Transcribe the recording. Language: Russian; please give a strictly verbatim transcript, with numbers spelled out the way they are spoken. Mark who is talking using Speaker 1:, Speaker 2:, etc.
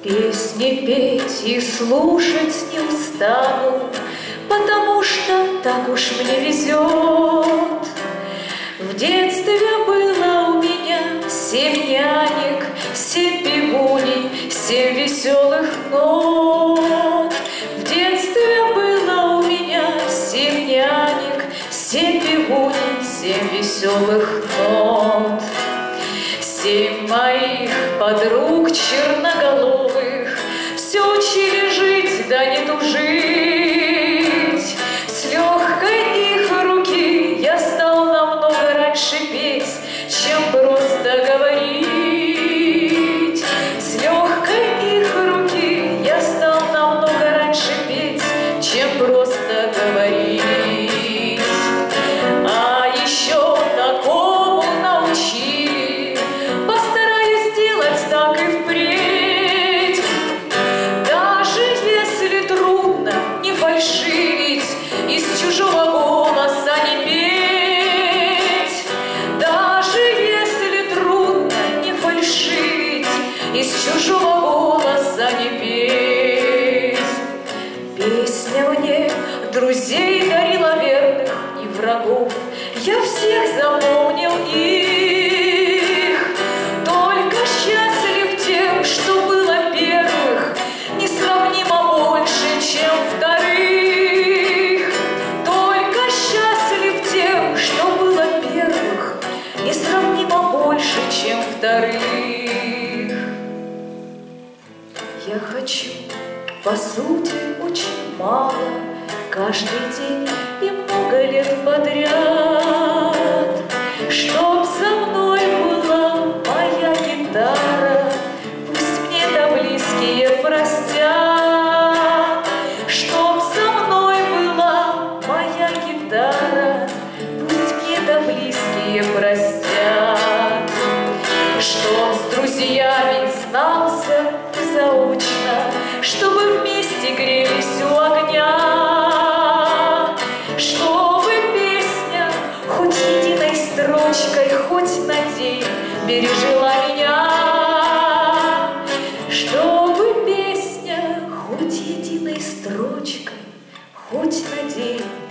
Speaker 1: Песни петь и слушать не устану, потому что так уж мне везет. В детстве было у меня семь нянек, семь пивуней, семь веселых нот. В детстве было у меня семь нянек, семь пивуней, семь веселых нот. Семь моих подруг черноголовых все учили жить, да не тужить. С легкой их руки я стал намного раньше петь, чем просто говорить. С легкой их руки я стал намного раньше петь, чем просто говорить. А еще такому научили, постараюсь сделать так и впредь. Даже если трудно не фальшивить, из чужого голоса не петь. Даже если трудно не фальшивить, из чужого голоса не петь. Песня мне друзей дарила верных и врагов, я всех запомнил их. Только счастлив тем, что было первых, несравнимо больше, чем вторых. Только счастлив тем, что было первых, несравнимо больше, чем вторых. Я хочу, по сути, очень мало, каждый день и много лет подряд, чтоб со мной была моя гитара, пусть мне да близкие простят. Чтоб со мной была моя гитара, пусть мне да близкие простят. Чтоб с друзьями знался заочно, чтобы вместе грелись у огня. Чтобы песня хоть единой строчкой, хоть на день пережила меня. Чтобы песня хоть единой строчкой, хоть на день